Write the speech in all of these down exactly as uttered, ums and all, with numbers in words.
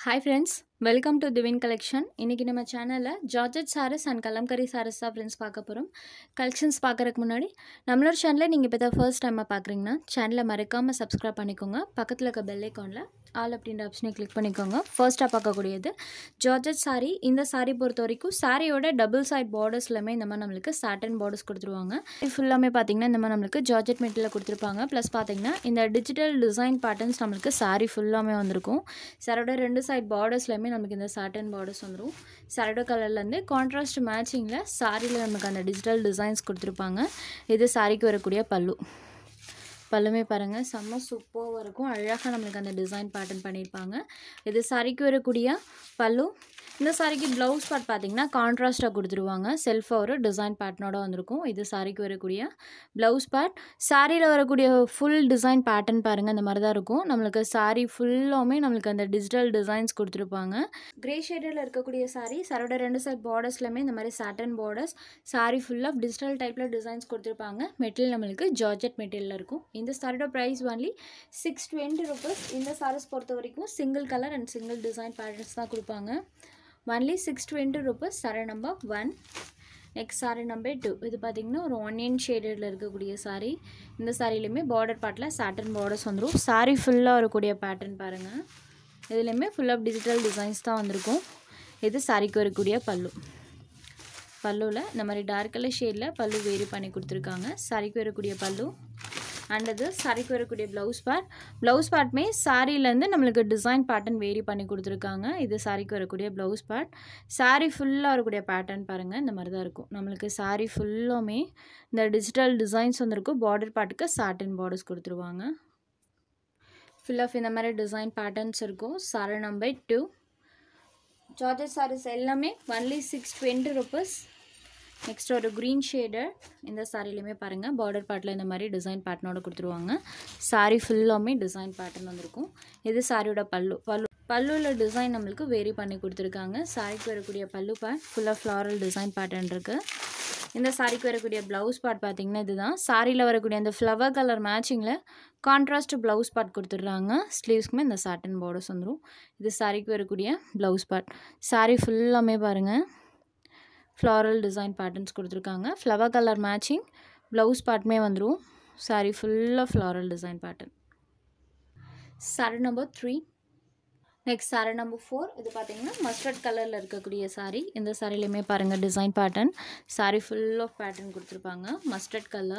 Hi friends, welcome to Divine Collection. இன்னைக்கு நம்ம சேனல்ல Georgette sarees and Kalamkari sarees தான் friends பார்க்க போறோம். Collections பார்க்கறதுக்கு முன்னாடி நம்மளோட சேனலை நீங்க இப்ப தான் first time பார்க்கறீங்கன்னா சேனலை மறக்காம subscribe பண்ணிக்கோங்க. பக்கத்துல இருக்க bell iconல all அப்படிங்கற ஆப்ஷனை click பண்ணிக்கோங்க. First ஆ பார்க்கக்கூடியது Georgette saree. இந்த saree பொறுத்த வரைக்கும் சாரியோட double side bordersலமே இந்த மாதிரி நமக்கு satin borders கொடுத்துருவாங்க. இது ஃபுல்லாமே பாத்தீங்கன்னா இந்த மாதிரி நமக்கு Georgette மெட்டீரியல் கொடுத்திருப்பாங்க. Plus பாத்தீங்கன்னா இந்த digital design patterns நமக்கு saree ஃபுல்லாமே வந்திருக்கும். சாரியோட ரெண்டு side bordersலமே நமக்கு இந்த satin borders வந்துரும். சாரியோட கலர்ல இருந்து கான்ட்ராஸ்ட் மேட்சிங்ல சாரில நமக்கு அந்த டிஜிட்டல் டிசைன்ஸ் கொடுத்திருப்பாங்க. இது சாரிக்கு வரக்கூடிய பல்லு. பல்லுமே பாருங்க செம்ம சூப்பரா இருக்கும். அழகா நமக்கு அந்த டிசைன் பேட்டர்ன் பண்ணிருப்பாங்க. இது சாரிக்கு வரக்கூடிய பல்லு. இந்த சாரிக்கு ப்ளவுஸ் பார்ட் பாத்தீங்கன்னா கான்ட்ராஸ்டா கொடுத்துருவாங்க. செல்ஃபா ஒரு டிசைன் பேட்டர்னோட வந்திருக்கும். இது சாரிக்கு வரக்கூடிய ப்ளவுஸ் பார்ட். சாரியில வரக்கூடிய ஃபுல் டிசைன் பேட்டர்ன் பாருங்க இந்த மாதிரி தான் இருக்கும். நமக்கு சாரி ஃபுல்லாமே நமக்கு அந்த டிஜிட்டல் டிசைன்ஸ் கொடுத்துருப்பாங்க. கிரே ஷேட்ல இருக்கக்கூடிய சாரி சாரோட ரெண்டு சைடு பார்டர்ஸ்லமே இந்த மாதிரி சாட்டன் பார்டர்ஸ். சாரி ஃபுல்லா டிஜிட்டல் டைப்ல டிசைன்ஸ் கொடுத்துருப்பாங்க. மெட்டீரியல் நமக்கு ஜார்ஜெட் மெட்டீரியல்ல இருக்கும். இந்த சாரியோட price only six twenty rupees. இந்த சாரீஸ் பொறுத்த வரைக்கும் single colour and single design patterns தான் கொடுப்பாங்க. only six twenty rupees. saree number one. next saree number two. இது பாத்தீங்கன்னா ஒரு onion shadedல இருக்கக்கூடிய saree. இந்த சாரியிலமே border partல satin borders வந்துரும். saree ஃபுல்லா வரக்கூடிய பேட்டர்ன் பாருங்க. இதுலமே full of digital designs தான் வந்திருக்கும். இது சாரிக்கு வரக்கூடிய பல்லு. பல்லுல இந்த மாதிரி டார்க் கலர் ஷேட்ல பல்லு வேரி பண்ணி கொடுத்திருக்காங்க. சாரிக்கு வரக்கூடிய பல்லு. and இது சாரிக்கு வரக்கூடிய ப்ளவுஸ் பார்ட். ப்ளவுஸ் பார்ட்மே சாரில இருந்து நமக்கு டிசைன் பேட்டர்ன் வேரி பண்ணி கொடுத்திருக்காங்க. இது சாரிக்கு வரக்கூடிய ப்ளவுஸ் பார்ட். சாரி ஃபுல்லா வரக்கூடிய பேட்டர்ன் பாருங்க இந்த மாதிரி தான் இருக்கும். நமக்கு சாரி ஃபுல்லாமே இந்த டிஜிட்டல் டிசைன்ஸ் வந்திருக்கும். border பார்ட்டுக்கு satin borders கொடுத்துருவாங்க. full of இந்த மாதிரி டிசைன் பேட்டர்ன்ஸ் இருக்கும். saree number two. Georgette sarees எல்லாமே only six twenty rupees. next ஒரு green shaded. இந்த சாரிலமே பாருங்க border partல இந்த மாதிரி டிசைன் பேட்டர்னோட கொடுத்துருவாங்க. சாரி ஃபுல்லாமே டிசைன் பேட்டர்ன் வந்திருக்கும். இது சாரியோட பல்லு. பல்லு பல்லுல டிசைன் நமக்கு வேரி பண்ணி கொடுத்திருக்காங்க. சாரிக்கு வரக்கூடிய பல்லு பார்ட் ஃபுல்லா floral டிசைன் பேட்டர்ன் இருக்கு. இந்த சாரிக்கு வரக்கூடிய ப்ளவுஸ் பார்ட் பாத்தீங்கன்னா இதுதான். சாரில வரக்கூடிய அந்த flower கலர் மேட்சிங்ல கான்ட்ராஸ்ட் ப்ளவுஸ் பார்ட் கொடுத்துறாங்க. ஸ்லீவ்ஸ்க்குமே இந்த satin borders வந்துரும். இது சாரிக்கு வரக்கூடிய ப்ளவுஸ் பார்ட். சாரி ஃபுல்லாமே பாருங்க floral design patterns கொடுத்திருக்காங்க. flower color matching blouse partமே வந்துரும். saree full of floral design pattern. saree number three. next saree number four. இது பாத்தீங்கன்னா mustard கலர்ல இருக்கக்கூடிய saree. இந்த சாரிலமே பாருங்க design pattern. saree full of pattern கொடுத்திருப்பாங்க. mustard color.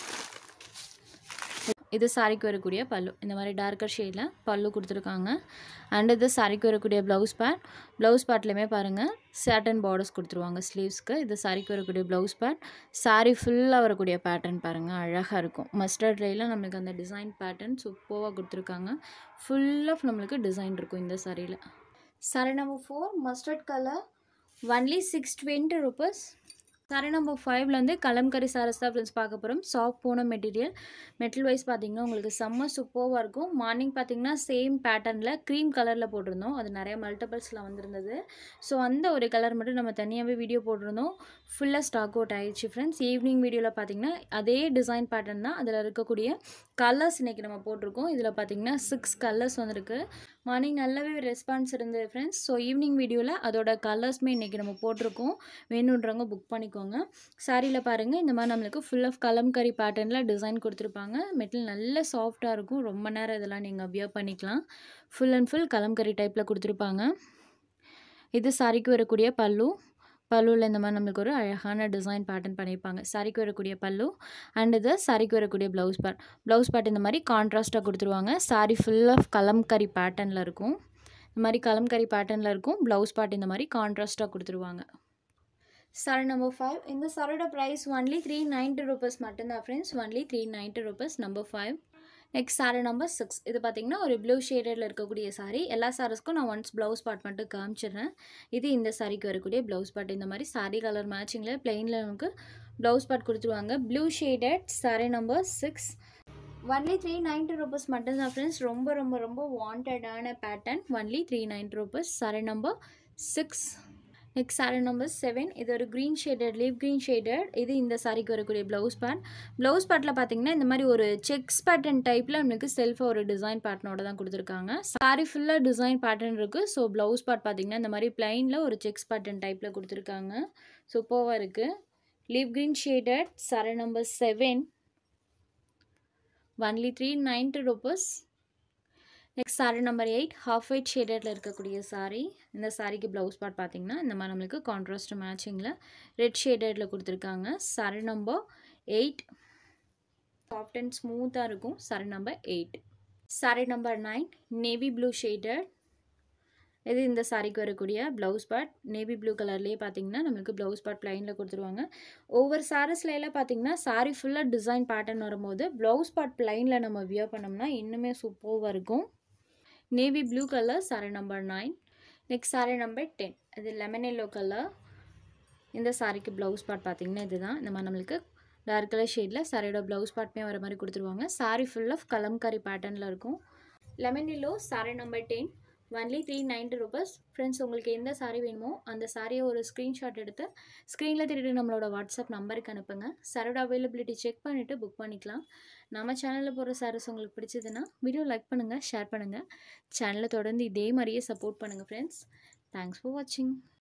இது சாரிக்கு வரக்கூடிய பல்லு. இந்த மாதிரி டார்க்கர் ஷேட்ல பல்லு கொடுத்திருக்காங்க. and இது சாரிக்கு வரக்கூடிய ப்ளவுஸ் பார்ட். ப்ளவுஸ் பார்ட்லமே பாருங்க satin borders கொடுத்துருவாங்க ஸ்லீவ்ஸ்க்கு. இது சாரிக்கு வரக்கூடிய ப்ளவுஸ் பார்ட். சாரி ஃபுல்லா வரக்கூடிய பேட்டர்ன் பாருங்க அழகா இருக்கும். மஸ்டர்ட் ரேல நமக்கு அந்த டிசைன் பேட்டர்ன் சூப்பரா கொடுத்திருக்காங்க. full of நமக்கு டிசைன் இருக்கும் இந்த சாரில. saree number four mustard color only six twenty rupees. saree number five ல இருந்து கலம்கரி sarees தான் फ्रेंड्स பார்க்க போறோம். சாஃப்ட் பூனம் மெட்டீரியல். மெட்டல் வைஸ் பாத்தீங்கன்னா உங்களுக்கு செம்ம சூப்பரா இருக்கும். மார்னிங் பாத்தீங்கன்னா சேம் பேட்டர்ன்ல cream கலர்ல போட்டுருந்தோம். அது நிறைய மல்டிபிள்ஸ்ல வந்திருந்தது. சோ அந்த ஒரு கலர் மட்டும் நம்ம தனியாவே வீடியோ போட்டுருந்தோம். ஃபுல்லா ஸ்டாக் அவுட் ஆயிடுச்சு फ्रेंड्स. ஈவினிங் வீடியோல பாத்தீங்கன்னா அதே டிசைன் பேட்டர்ன் தான். அதுல இருக்கக்கூடிய கலர்ஸ் இன்னைக்கு நம்ம போட்டுருக்கோம். இதுல பாத்தீங்கன்னா six கலர்ஸ் வந்திருக்கு. மார்னிங் நல்லாவே ரெஸ்பான்ஸ் இருந்தது फ्रेंड्स. சோ ஈவினிங் வீடியோல அதோட கலர்ஸ்மே இன்னைக்கு நம்ம போட்டுருக்கோம். வேணும்ன்றவங்க புக் பண்ணிக்கோங்க. சாரில பாருங்க இந்த மாதிரி நமக்கு full of கலம்கரி பேட்டர்ன்ல டிசைன் கொடுத்திருப்பாங்க. மெட்டீரியல் நல்ல சாஃப்ட்டா இருக்கும். ரொம்ப நேரம் இதெல்லாம் நீங்க வியர் பண்ணிக்கலாம். full and full கலம்கரி டைப்ல கொடுத்திருப்பாங்க. இது சாரிக்கு வரக்கூடிய பல்லு. பல்லுல இந்த மாதிரி நமக்கு ஒரு அழகான டிசைன் பேட்டர்ன் பண்ணிருப்பாங்க. சாரிக்கு வரக்கூடிய பல்லு and இது சாரிக்கு வரக்கூடிய ப்ளவுஸ் பார்ட். ப்ளவுஸ் பார்ட் இந்த மாதிரி கான்ட்ராஸ்டா கொடுத்துருவாங்க. சாரி full of கலம்கரி பேட்டர்ன்ல இருக்கும். இந்த மாதிரி கலம்கரி பேட்டர்ன்ல இருக்கும். ப்ளவுஸ் பார்ட் இந்த மாதிரி கான்ட்ராஸ்டா கொடுத்துருவாங்க. saree number five. இந்த சாரியோட price only three ninety rupees மட்டும்தான் friends. only three ninety rupees number five. next saree number six. இது பாத்தீங்கன்னா ஒரு blue shadedல இருக்கக்கூடிய saree. எல்லா சாரீஸ்க்கும் நான் once blouse part மட்டும் காமிச்சிடுறேன். இது இந்த சாரிக்கு வரக்கூடிய blouse part. இந்த மாதிரி saree கலர் மேட்சிங்ல plainல நமக்கு blouse part கொடுத்துருவாங்க. blue shaded saree number six. only three ninety rupees மட்டும்தான் फ्रेंड्स. ரொம்ப ரொம்ப ரொம்ப வாண்டடான pattern. only three ninety rupees. saree number six. Next saree number seven. இது ஒரு green shaded leaf green shaded. இது இந்த சாரிக்கு வரக்கூடிய ப்ளவுஸ் பார்ட். ப்ளவுஸ் பார்ட்டில் பார்த்தீங்கன்னா இந்த மாதிரி ஒரு செக்ஸ் பேட்டர்ன் டைப்பில் நமக்கு செல்ஃபாக ஒரு டிசைன் பேட்டர்னோட தான் கொடுத்துருக்காங்க. சாரி ஃபுல்லாக டிசைன் பேட்டர்ன் இருக்குது. ஸோ ப்ளவுஸ் பார்ட் பார்த்தீங்கன்னா இந்த மாதிரி பிளைனில் ஒரு செக்ஸ் பேட்டர்ன் டைப்பில் கொடுத்துருக்காங்க. சூப்பராக இருக்குது. Leaf green shaded saree number seven. Only three ninety rupees. Next saree number eight. Half white ஷேடடில் இருக்கக்கூடிய saree. இந்த சாரிக்கு ப்ளவுஸ் பார்ட் பார்த்தீங்கன்னா இந்த மாதிரி நம்மளுக்கு கான்ட்ராஸ்ட் மேட்சிங்கில் ரெட் ஷேடடில் கொடுத்துருக்காங்க. saree number eight. Soft and ஸ்மூத்தாக இருக்கும். saree number eight. saree number nine. Navy blue shaded. இது இந்த சாரிக்கு வரக்கூடிய ப்ளவுஸ் பார்ட். நேவி ப்ளூ கலர்லேயே பார்த்தீங்கன்னா நம்மளுக்கு ப்ளவுஸ் பார்ட் ப்ளைனில் கொடுத்துருவாங்க. ஒவ்வொரு சாரீஸ்ல எல்லாம் பார்த்தீங்கன்னா சாரி ஃபுல்லாக டிசைன் பேட்டர்ன் வரும்போது ப்ளவுஸ் பார்ட் ப்ளைனில் நம்ம வியர் பண்ணோம்னா இன்னுமே சூப்பராக இருக்கும். Navy blue colour saree number nine. Next saree number ten. இது லெமன் எல்லோ கலர். இந்த சாரிக்கு ப்ளவுஸ் பார்ட் பார்த்தீங்கன்னா இதுதான். இந்த மாதிரி நம்மளுக்கு டார்க் கலர் ஷேடில் சாரியோட ப்ளவுஸ் பார்ட்மே வர மாதிரி கொடுத்துருவாங்க. சாரி ஃபுல் ஆஃப் கலம்காரி பேட்டர்னில் இருக்கும். Lemon yellow saree number ten. Only three ninety rupees. Friends, உங்களுக்கு எந்த சாரீ வேணுமோ அந்த சாரியை ஒரு ஸ்க்ரீன்ஷாட் எடுத்து ஸ்க்ரீனில் திருட்டு நம்மளோட வாட்ஸ்அப் நம்பருக்கு அனுப்புங்க. சாரோட அவைலபிலிட்டி செக் பண்ணிவிட்டு புக் பண்ணிக்கலாம். நம்ம சேனலில் போகிற சாரீஸ் உங்களுக்கு பிடிச்சதுன்னா வீடியோ லைக் பண்ணுங்கள், ஷேர் பண்ணுங்கள். சேனலை தொடர்ந்து இதே மாதிரியே சப்போர்ட் பண்ணுங்கள் ஃப்ரெண்ட்ஸ். தேங்க்ஸ் ஃபார் வாட்சிங்.